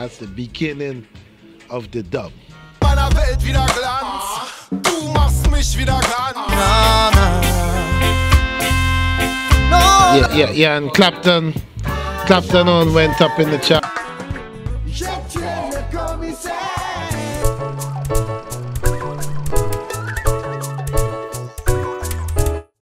That's the beginning of the dub. Yeah, and Clapton on went up in the chart.